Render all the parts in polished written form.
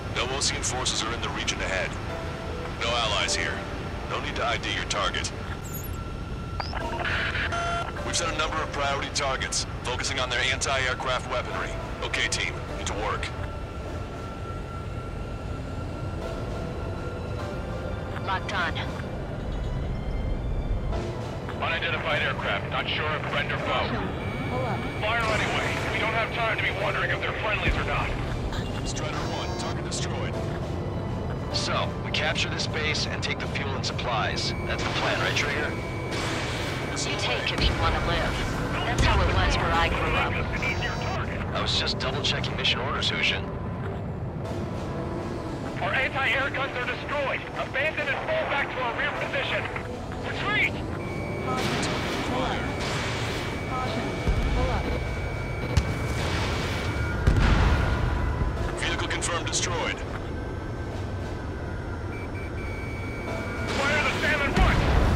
No Osean forces are in the region ahead. No allies here. No need to ID your target. We've set a number of priority targets, focusing on their anti-aircraft weaponry. Okay, team, get to work. Locked on. Unidentified aircraft, not sure if friend or foe. Fire anyway. We don't have time to be wondering if they're friendlies or not. Strider 1, target destroyed. So, we capture this base and take the fuel and supplies. That's the plan, right, Trigger? You take if you want to live. That's how it was where I grew up. I was just double-checking mission orders, Hushin. Our anti-air guns are destroyed. Abandon and fall back to our rear position. Retreat! Vehicle confirmed destroyed. Fire the Salmon 1!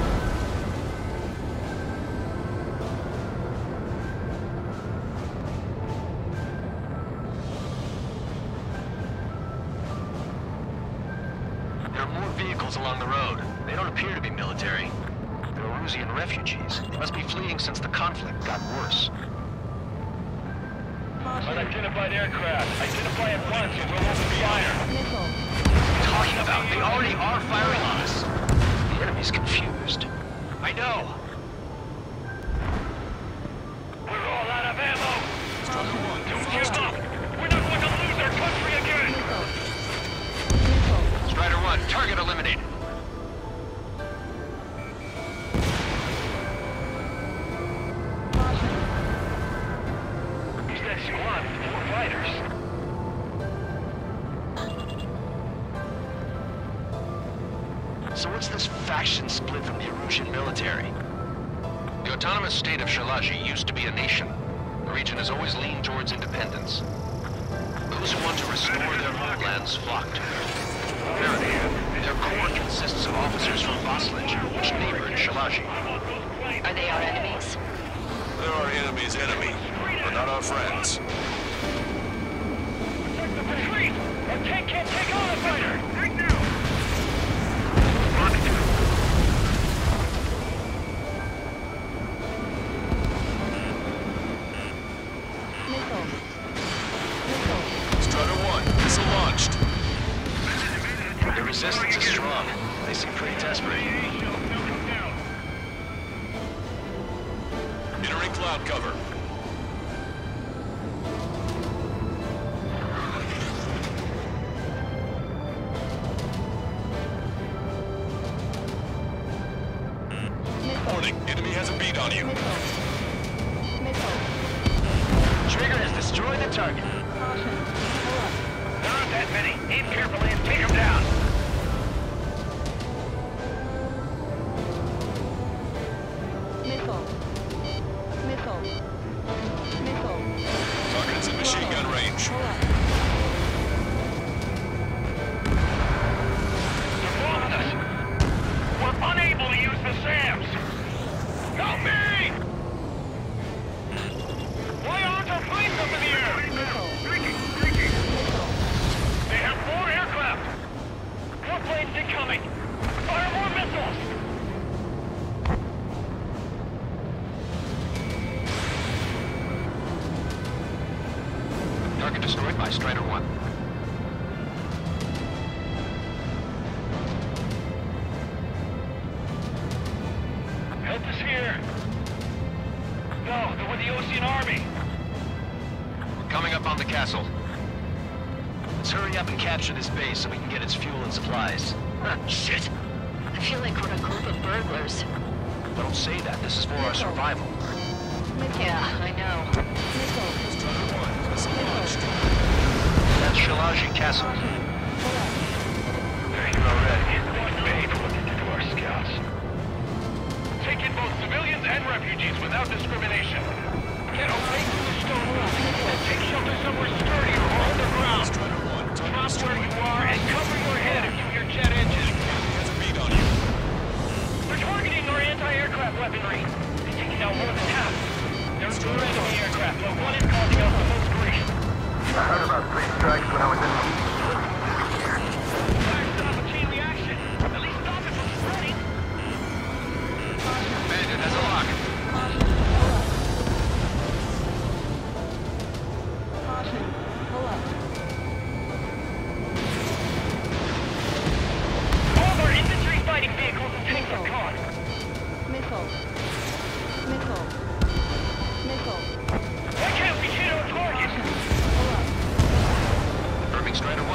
There are more vehicles along the road. They don't appear to be military. They're Erusian refugees. They must be fleeing since the conflict got worse. Unidentified aircraft. Identify at once or we'll open fire. What are you talking about? They already are firing on us. The enemy's confused. I know. We're all out of ammo. Don't give up. We're not going to lose our country again. Strider 1, target eliminated. Who's that squad with 4 fighters? So what's this faction split from the Erusian military? The autonomous state of Shalaji used to be a nation. The region has always leaned towards independence. Those who want to restore their homelands flock to them. Apparently, their core consists of officers from Vaslage, which neighbored Shalaji. Are they our enemies? They're our enemy's enemy, but not our friends. Retreat! Our tank can't take on a fighter! Right now! Strider 1, missile launched. The resistance is strong. They seem pretty desperate. Entering cloud cover. Warning, enemy has a beat on you. Trigger has destroyed the target. There aren't that many. Aim carefully and take them down. Target's in machine gun range. They're following us. We're unable to use the SAMs. Help me! Why aren't our planes up in the air? They have 4 aircraft. More planes incoming. Fire more missiles. Target destroyed by Strider 1. Help is here. No, they're with the Osean Army. We're coming up on the castle. Let's hurry up and capture this base so we can get its fuel and supplies. Shit! I feel like we're a group of burglars. Don't say that. This is for our survival. Yeah, I know. Strider 1, missile launched. That's Shalaji Castle. They're here already. They paid to look into our scouts. Take in both civilians and refugees without discrimination. Get away from the stone roof and take shelter somewhere sturdier or underground. Strider 1, target Drop where destroyed. you are and cover your head if you hear jet engines. Enemy has a beat on you. They're targeting our anti-aircraft weaponry. They're taking out more than half. There's 2 enemy aircraft, but one is causing us the most grief. I heard about 3 strikes when I was in the East.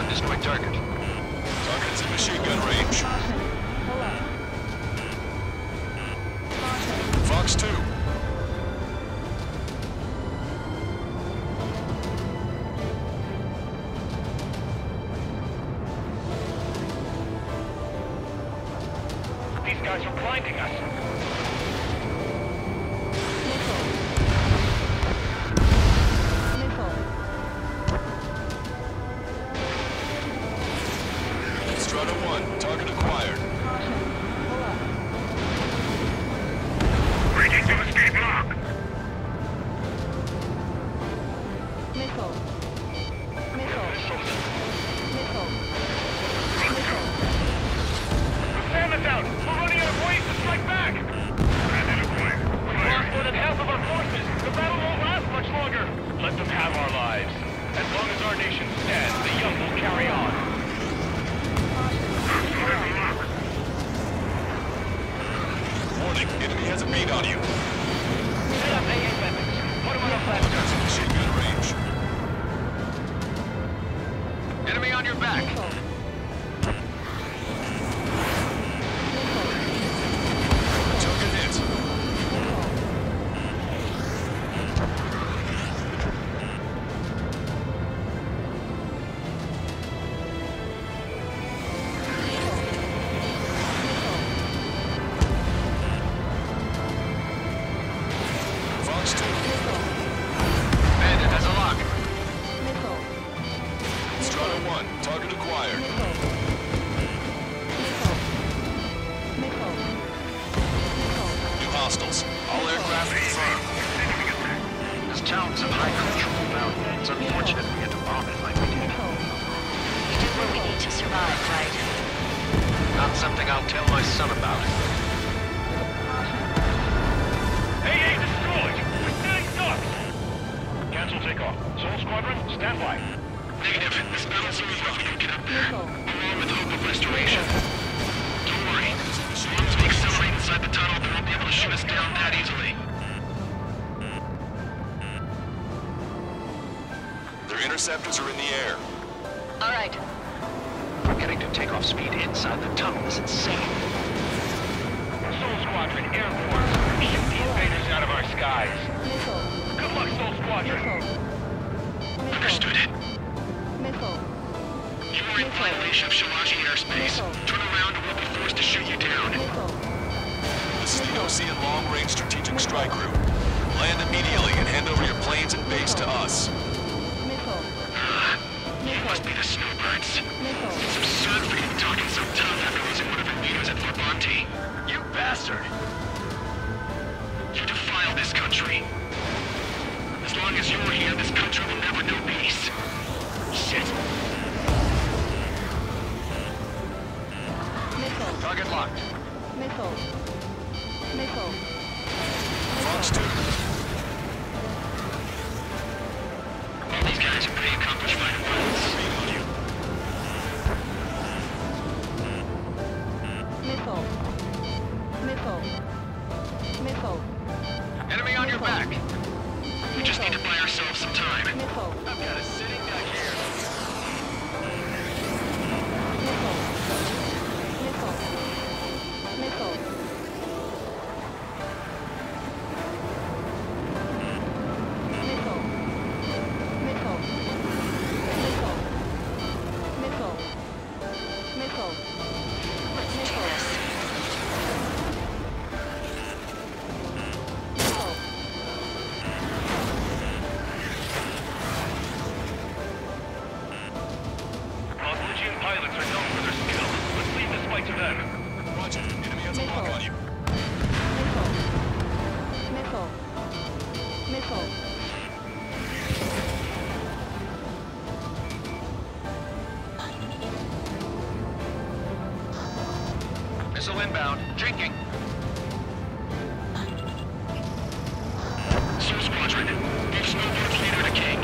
Destroy target. Target's in machine gun range. Fox 2. These guys are blinding us. Strata 1, target acquired. Breaking to escape lock. Sam is out. We're running out of ways to strike back. We've lost more than half of our forces. The battle won't last much longer. Let them have our lives. As long as our nation stands, the young will carry on. Warning, enemy has a beat on you. Set up AA weapons. Put them on a flat. Target's in machine gun range. Enemy on your back. Token hit. Fox 2. Bandit has a lock. Strata 1, target acquired. New hostiles. All aircraft confirmed. This town's of high cultural value. It's unfortunate we had to bomb it like we did. We do what we need to survive, right? Not something I'll tell my son about. AA destroyed. We're setting ducks. Cancel takeoff. Soul Squadron, stand by. Negative. This battle zone is rough to get up there, along with hope of restoration. Don't worry. As long as we accelerate inside the tunnel, they won't be able to shoot us down that easily. Their interceptors are in the air. All right. Getting to takeoff speed inside the tunnel is insane. Soul Squadron, Air Force. Shoot the invaders out of our skies. Good luck, Soul Squadron. Understood. You are in violation of Shalaji airspace. Turn around or we'll be forced to shoot you down. This is the OCN Long Range Strategic Strike Group. Land immediately and hand over your planes and base to us. You must be the snowbirds. It's absurd for you talking so tough after losing one of your leaders at Fort Monty. You bastard! You defile this country. As long as you're here, this country will never know peace. Shit. Target locked. Fox 2. All these guys are pretty accomplished fighter pilots. Beat on you. Enemy on your back. We just need to buy ourselves some time. I've got a sitting duck here. Let's do this. Legion pilots are known for their skill. Let's leave this fight to them. Roger. Enemy has a lock on you. Missile inbound. Drinking. Soul Squadron. Give Snowbird's leader to King.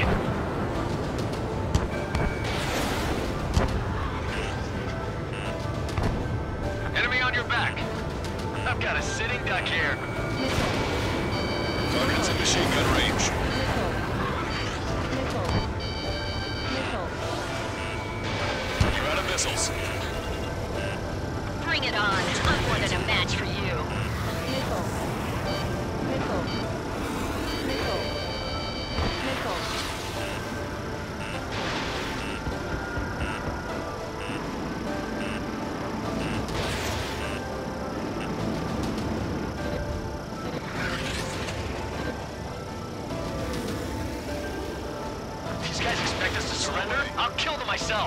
Enemy on your back. I've got a sitting duck here. Target's in machine gun range. missiles. Bring it on. I'm more than a match for you. Missile. Missile. Missile. Missile. These guys expect us to surrender? I'll kill them myself.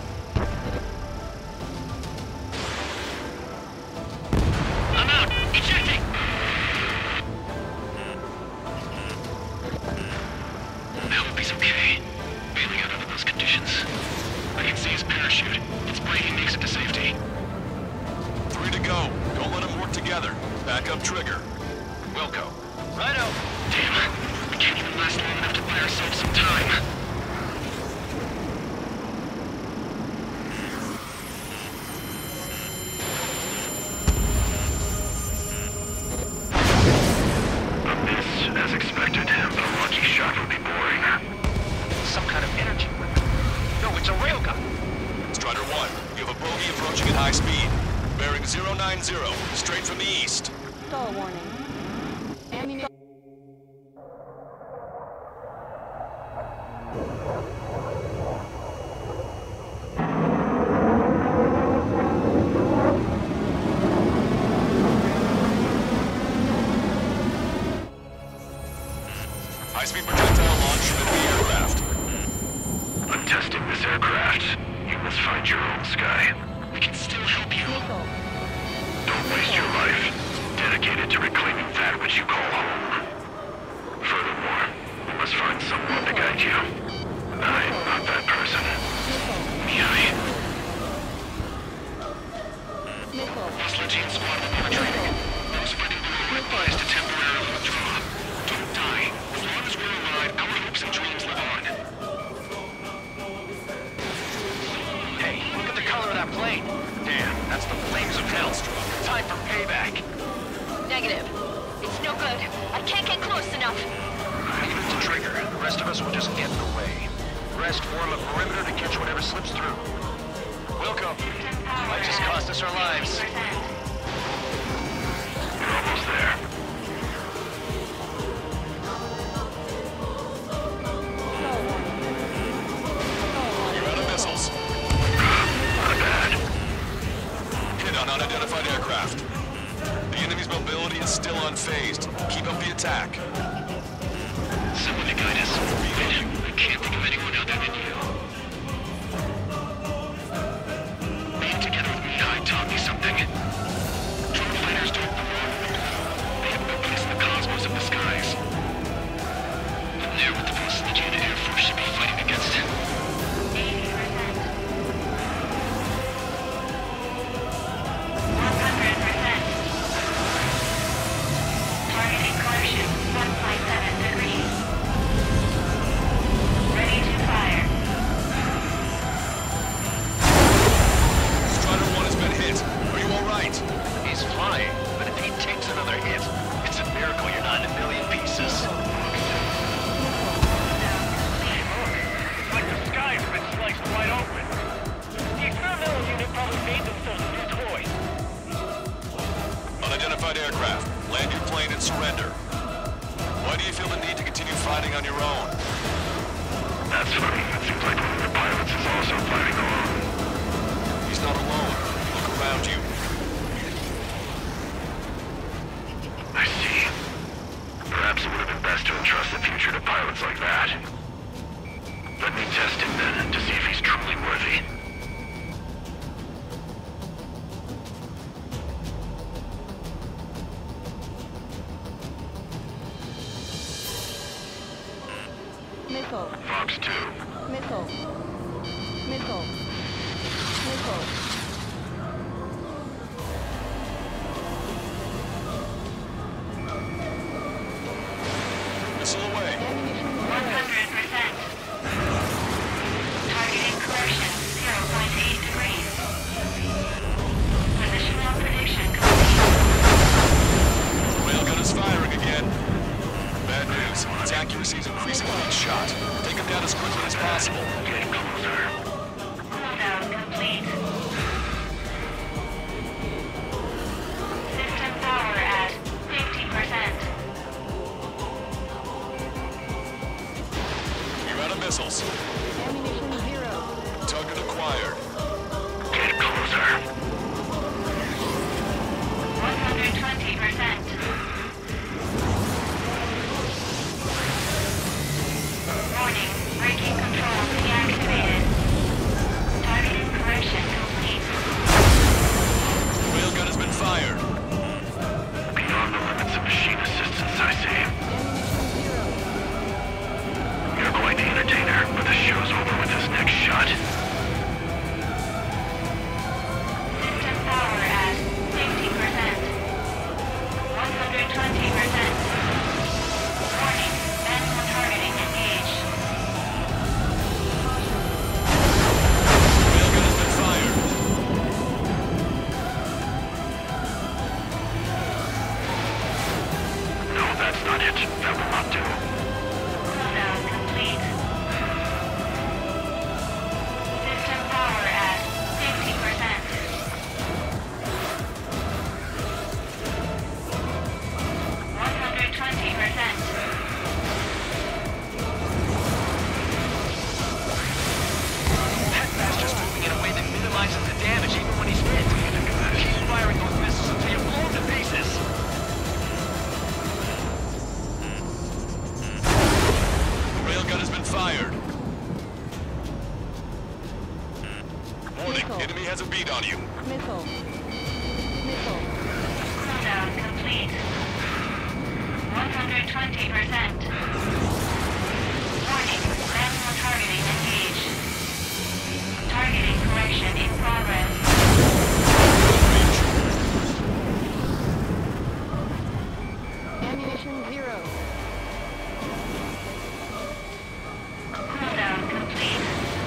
I'm out! Ejecting! I hope he's okay. Bailing out under those conditions. I can see his parachute. It's breaking makes it to safety. 3 to go. Don't let them work together. Back up trigger. Wilco. Righto! Damn. We can't even last long enough to buy ourselves some time. As expected, but a lucky shot would be boring. Some kind of energy weapon. No, it's a railgun. Strider 1, you have a bogey approaching at high speed. Bearing 090, straight from the east. Stall warning. Ammunition. High-speed projectile launch from enemy aircraft. I'm testing this aircraft. You must find your own sky. We can still help you. Missile. Don't waste your life. Dedicated to reclaiming that which you call home. Furthermore, we must find someone to guide you. I'm not that person. Missile. Mihai. Missile. Oslogian squad will be retreating. Those fighting below are advised to temporarily withdraw. Don't die. As long as we're alive, our hopes and dreams live on. Hey, look at the color of that plane. Damn, that's the flames of Hellstrom. Time for payback. Negative. It's no good. I can't get close enough. Leave it to Trigger. The rest of us will just get in the way. The rest form a perimeter to catch whatever slips through. Wilco. Might just cost us our lives. We're almost there. Stall warning. Stall warning. You're out of missiles. Not bad. Hit on unidentified aircraft. The enemy's mobility is still unfazed. Keep up the attack. Someone to guide us. I can't think of anyone other than you. Being together with Mihai taught me something. Drone fighters don't belong in the world. They have no place in the cosmos of the skies. But there with the Oslogian Air Force should be fighting against it. 80%. 100%. Target incursion 1.7 degrees. Ready to fire. Strider 1 has been hit. Are you alright? He's flying, but if he takes another hit, it's a miracle you're not in a million pieces. Like the skies have been sliced wide open. The experimental unit probably made themselves a new toy. Unidentified aircraft. Land your plane and surrender. Why do you feel the need to continue fighting on your own? That's funny. It seems like one of the pilots is also fighting alone. He's not alone. Look around you. I see. Perhaps it would have been best to entrust the future to pilots like that. Let me test him then, to see if he's truly worthy. Missile. Fox 2. Missile. Missile. Missile. Missile away. Ammunition 100%. Target incursion 0.8 degrees. Positional prediction complete. Railgun is firing again. Bad news. Its accuracy is increasing with each shot. Take him down as quickly as possible. Get closer. Cooldown complete. incoming. Enemy has a bead on you. Missile. Missile. Cooldown complete. 120%. Warning, manual targeting engaged. Targeting correction in progress. Ammunition 0. Cooldown complete.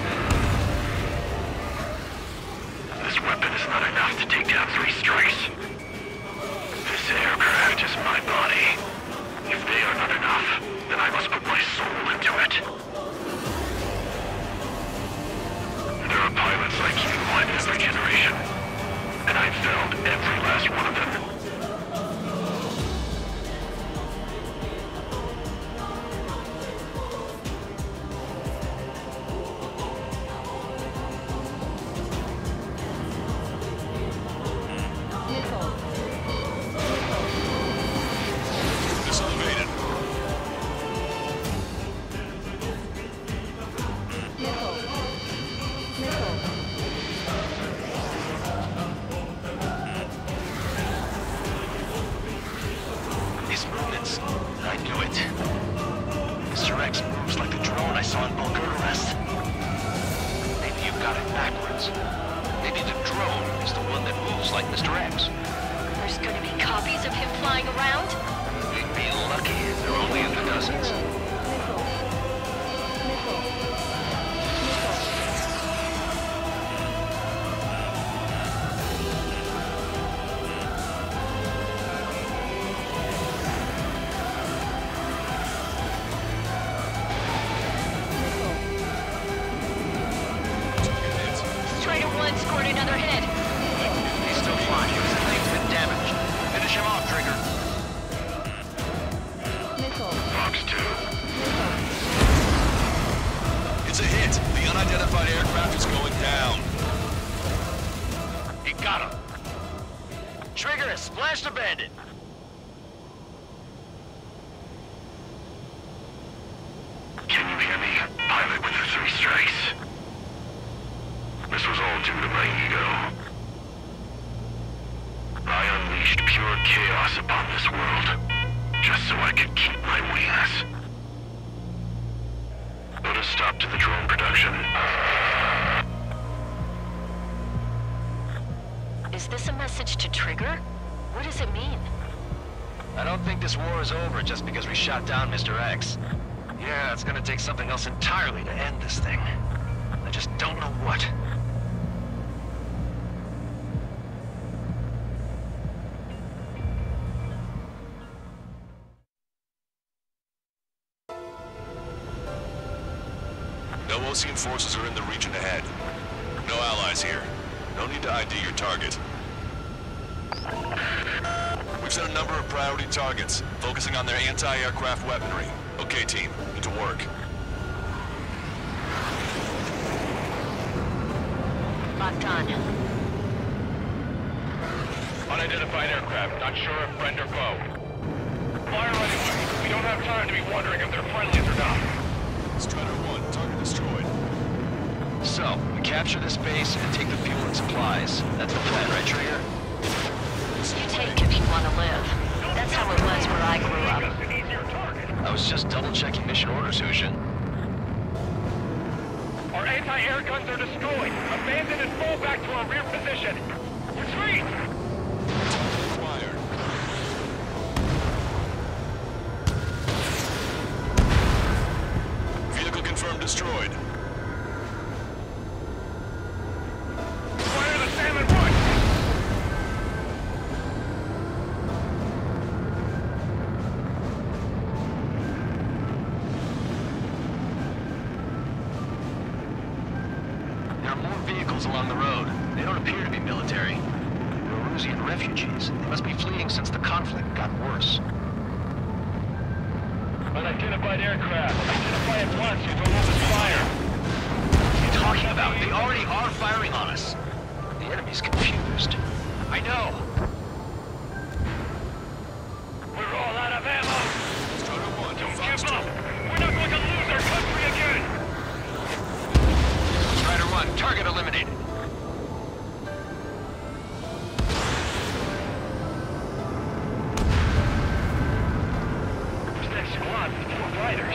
This weapon is not enough to take down 3 strikes. This aircraft is my body. If they are not enough, then I must put my soul into it. There are pilots like you in every generation, and I've found every last one of them. Missile. Missile evaded. Missile. Missile. His movements, I knew it. Mr. X moves like the drone I saw in Bulgur Arrest. Maybe you've got it backwards. Maybe the drone is the one that moves like Mr. X. There's gonna be copies of him flying around? We'd be lucky if they're only in the dozens. Missile. Missile. Missile. Strider 1 scored another hit. He's still flying. His plane's been damaged. Finish him off, Trigger. Missile. Fox 2. Missile. It's a hit. The unidentified aircraft is going down. He got him. Trigger has splashed a bandit. Can you hear me? Pilot with the 3 strikes. This was all due to my ego. I unleashed pure chaos upon this world, just so I could keep my wings. Put a stop to the drone production. Is this a message to Trigger? What does it mean? I don't think this war is over just because we shot down Mr. X. Yeah, it's gonna take something else entirely to end this thing. I just don't know what. No Osean forces are in the region ahead. No allies here. No need to ID your target. We've set a number of priority targets, focusing on their anti-aircraft weaponry. Okay, team, get to work. Locked on. Unidentified aircraft, not sure if friend or foe. Fire anyway. We don't have time to be wondering if they're friendlies or not. Strider 1, target destroyed. So, we capture this base and take the fuel and supplies. That's the plan, right, Trigger? You take if you want to live. That's how it was where I grew up. Just an easier target. I was just double-checking mission orders, Hushin. Our anti-air guns are destroyed. Abandon and fall back to our rear position. Retreat! Acquired. Vehicle confirmed destroyed. Fire the Salmon Run! There are more vehicles along the road. They don't appear to be military. They're Erusian refugees. They must be fleeing since the conflict got worse. Unidentified aircraft. Identify at once. You don't open fire. What are you talking about? They already are firing on us. The enemy's confused. I know. We're all out of ammo. Strider 1, Don't Fox give 2. up. We're not going to lose our country again. Strider 1, target eliminated. fighters.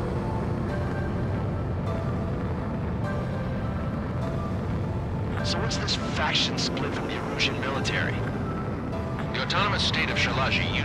So what's this faction split from the Erusian military? The autonomous state of Shalaji